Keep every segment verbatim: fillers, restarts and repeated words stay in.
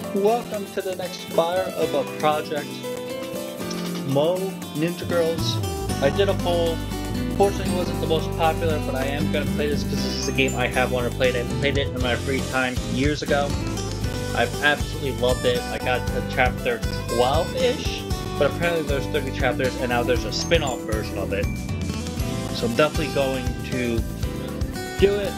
Welcome to the next fire of a project. Mo Ninja Girls. I did a poll. Fortunately, it wasn't the most popular, but I am going to play this because this is a game I have wanted to play. I played it in my free time years ago. I've absolutely loved it. I got to chapter twelve-ish, but apparently there's thirty chapters, and now there's a spin-off version of it. So I'm definitely going to do it.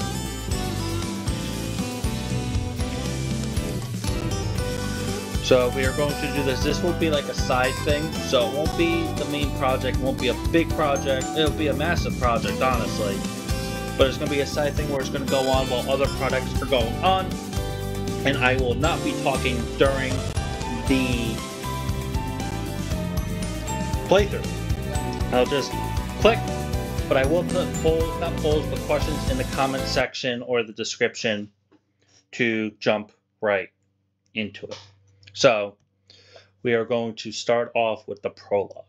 So we are going to do this. This will be like a side thing, so it won't be the main project, it won't be a big project, it'll be a massive project, honestly. But it's going to be a side thing where it's going to go on while other projects are going on, and I will not be talking during the playthrough. I'll just click, but I will put polls, not polls, but questions in the comment section or the description to jump right into it. So, we are going to start off with the prologue.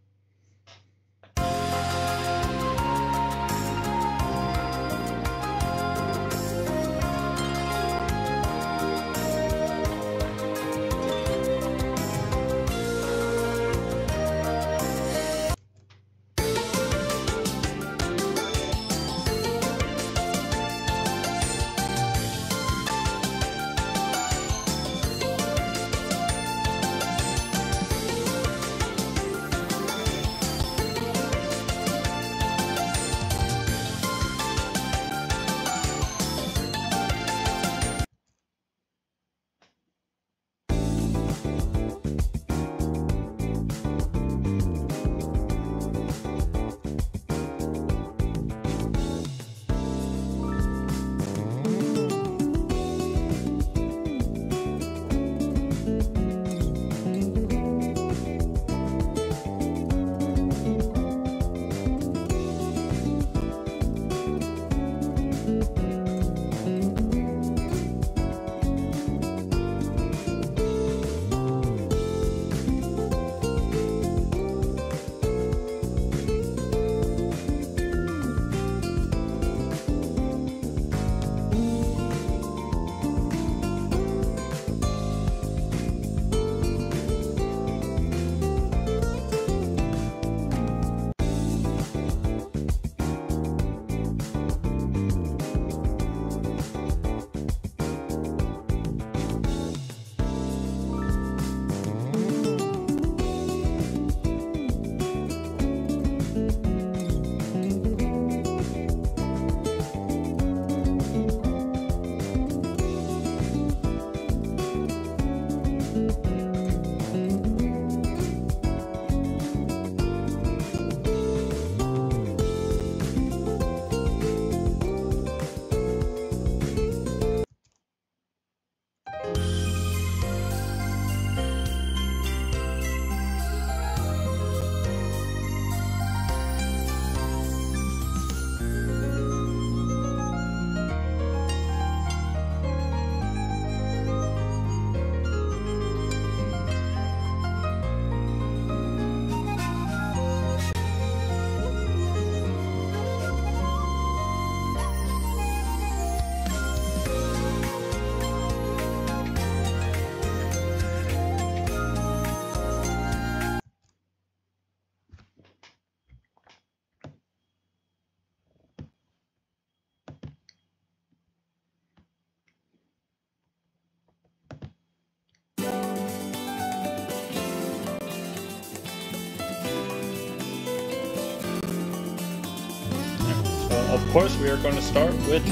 Of course, we are going to start with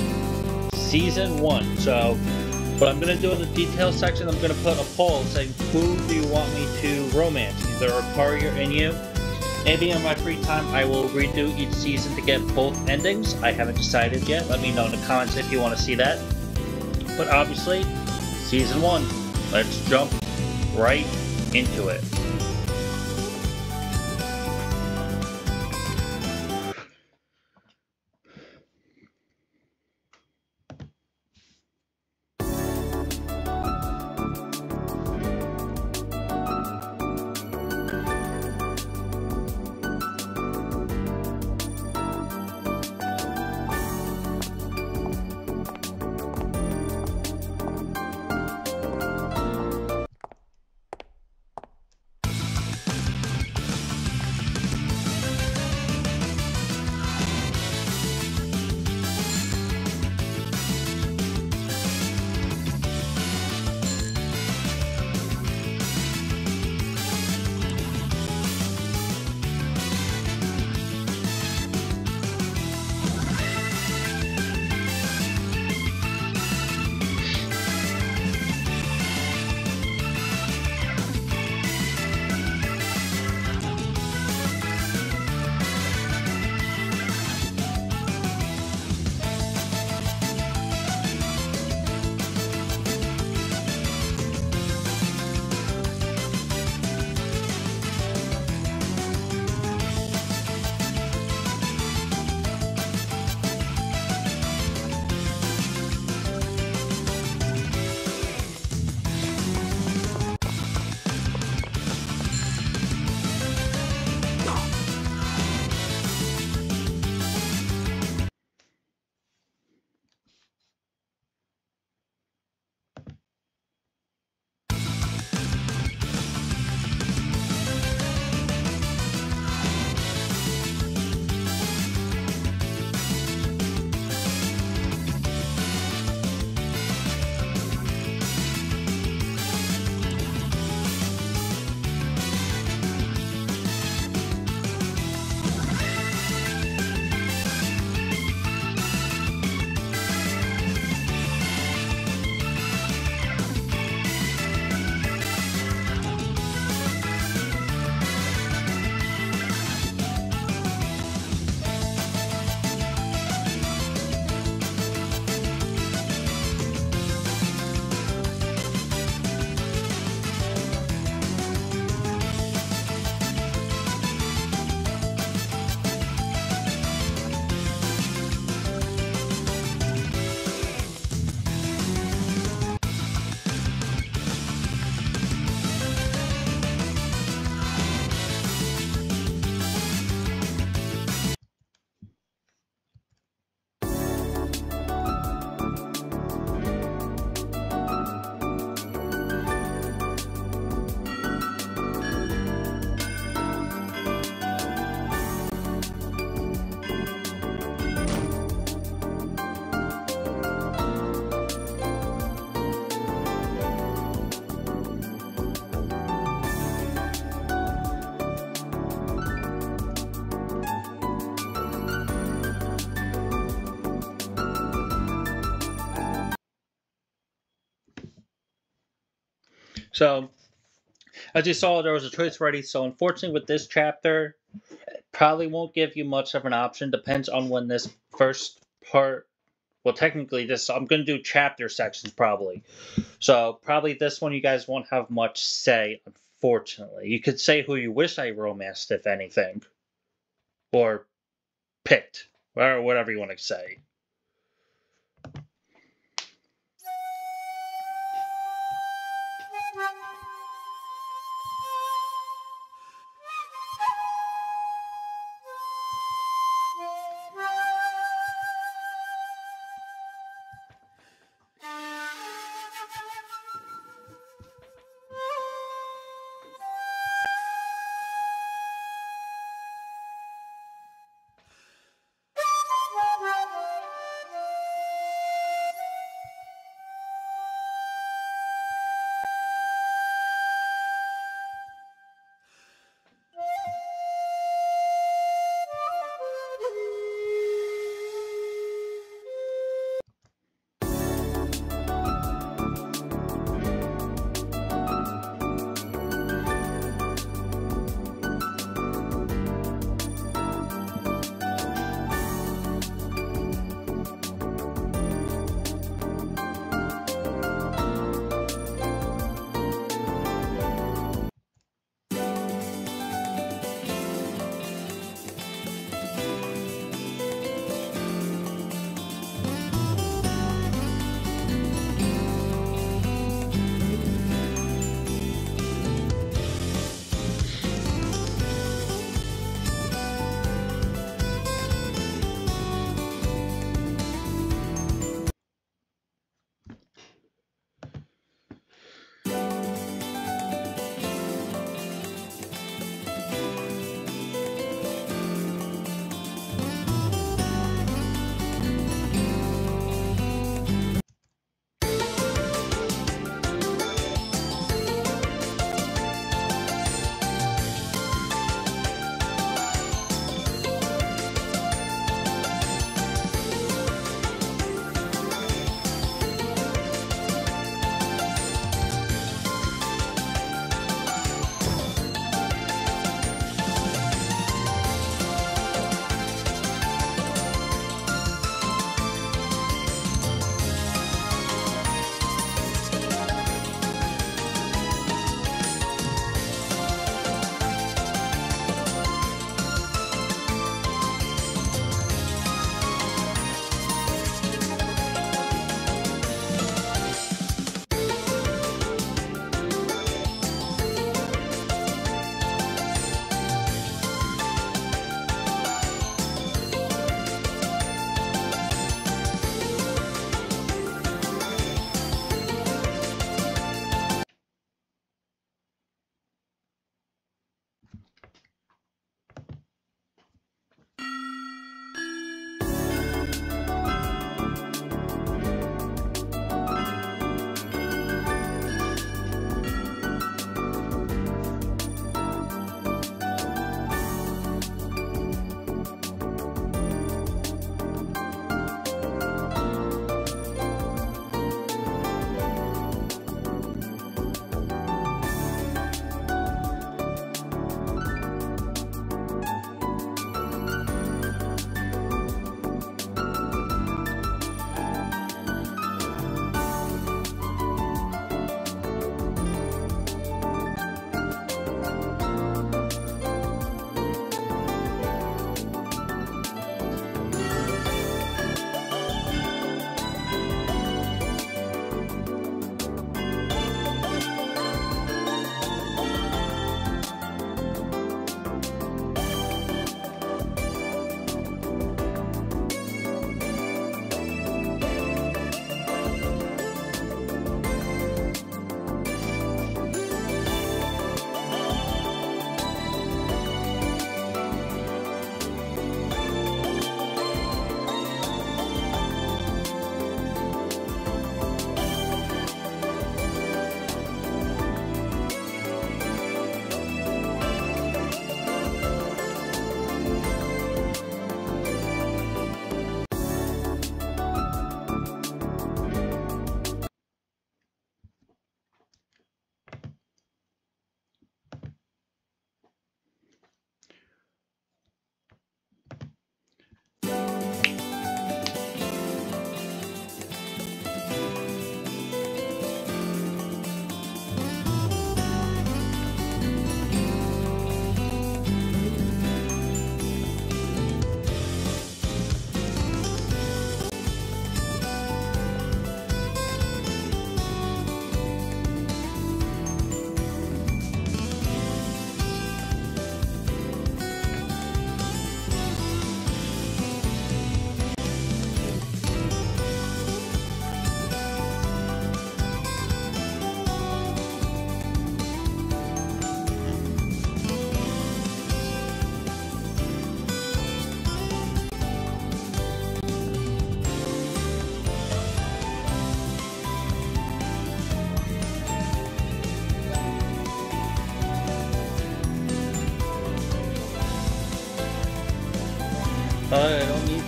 Season one. So, what I'm going to do in the details section, I'm going to put a poll saying, who do you want me to romance? Either Akari or Inyu. Maybe in my free time, I will redo each season to get both endings. I haven't decided yet. Let me know in the comments if you want to see that. But obviously, Season one. Let's jump right into it. So, as you saw, there was a choice ready. So, unfortunately, with this chapter, probably won't give you much of an option. Depends on when this first part. Well, technically, this I'm going to do chapter sections probably. So, probably this one you guys won't have much say, unfortunately. You could say who you wish I romanced, if anything. Or picked. Or whatever you want to say.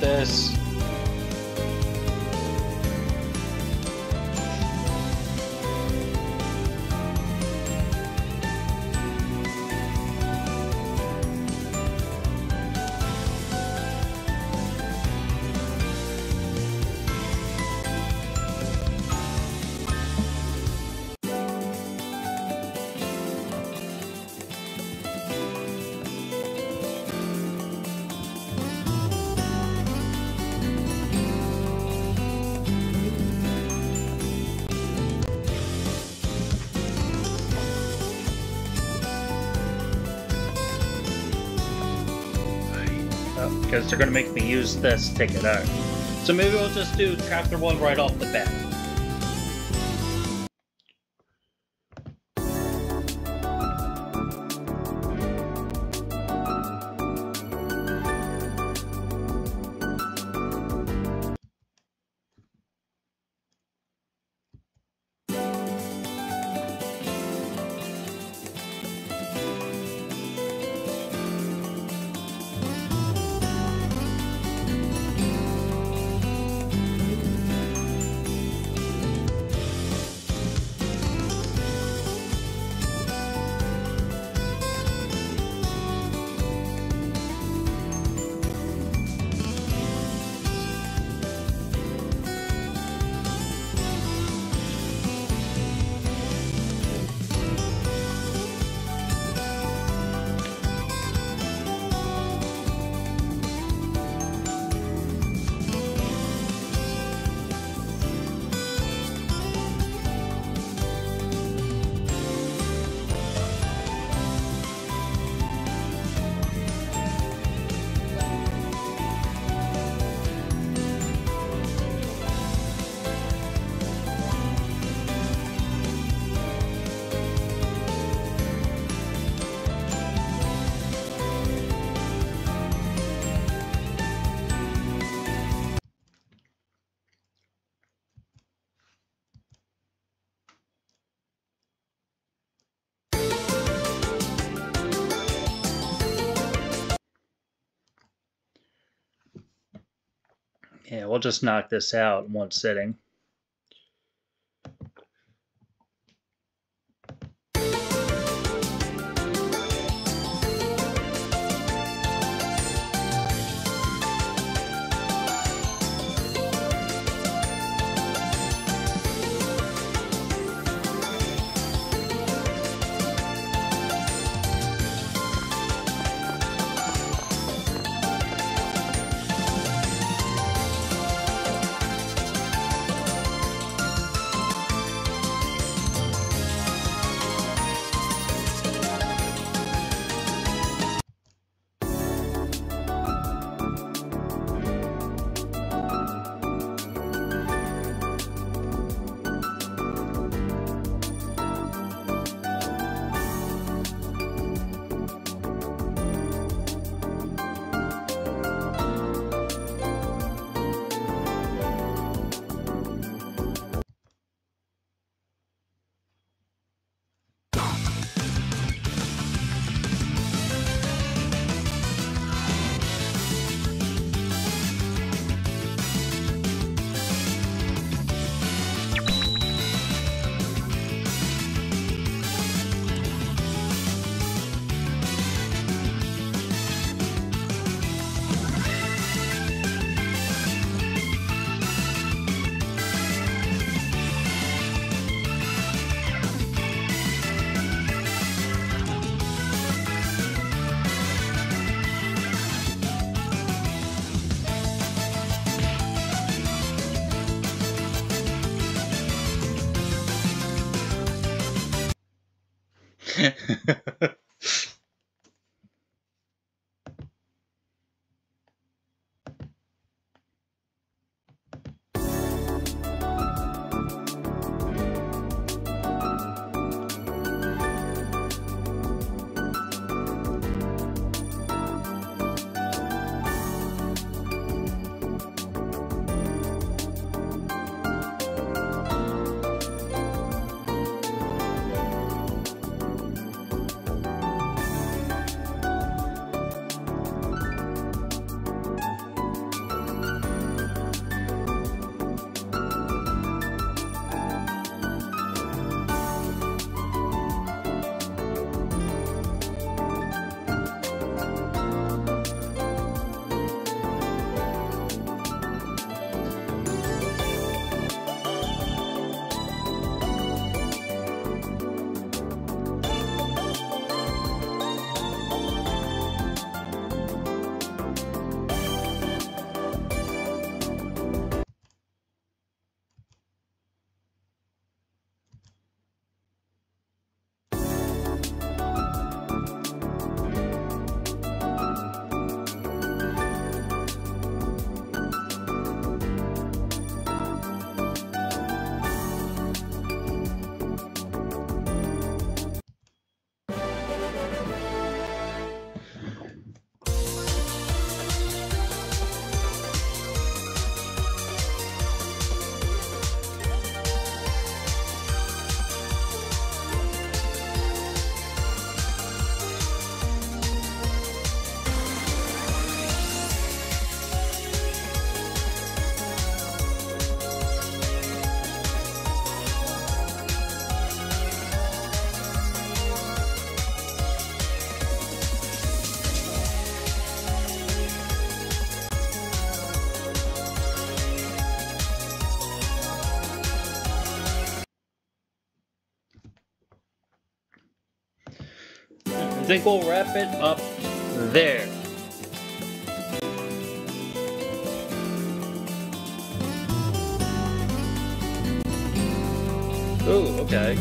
this. Because they're going to make me use this to take it out. So maybe we'll just do chapter one right off the bat. Yeah, we'll just knock this out in one sitting. think we'll wrap it up there. Ooh, okay.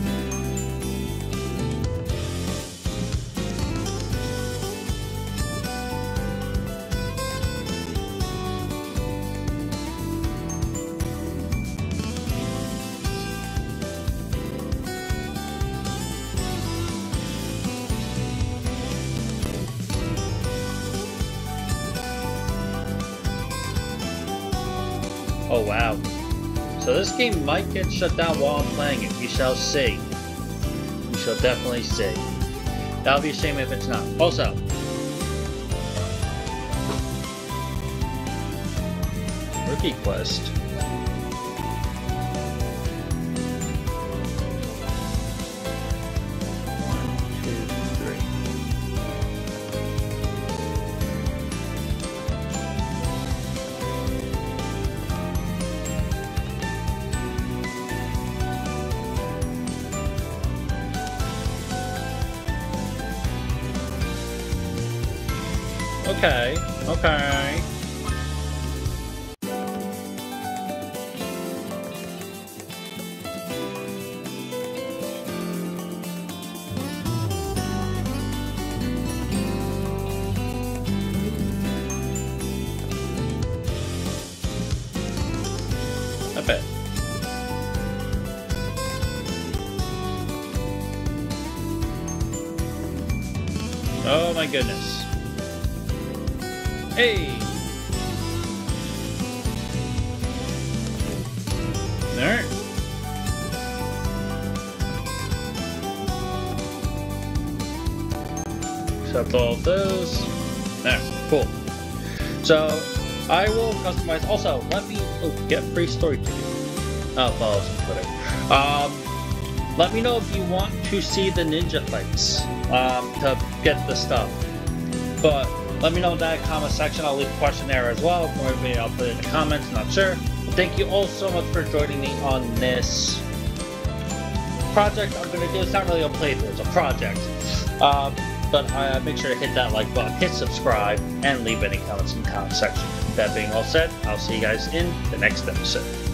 Oh wow. So this game might get shut down while I'm playing it. We shall see. We shall definitely see. That'll be a shame if it's not. Also, rookie quest. One, two, three. Okay, okay. I bet. Oh my goodness. Hey! There. Accept all of those. There. Cool. So, I will customize. Also, let me oh, get free story ticket. Oh, follow us on Twitter. Um, let me know if you want to see the ninja fights um, to get the stuff. But let me know in that comment section. I'll leave a question there as well. Or maybe I'll put it in the comments. Not sure. But thank you all so much for joining me on this project I'm going to do. It's not really a playthrough. It's a project. Um, but uh, make sure to hit that like button, hit subscribe, and leave any comments in the comment section. That being all said, I'll see you guys in the next episode.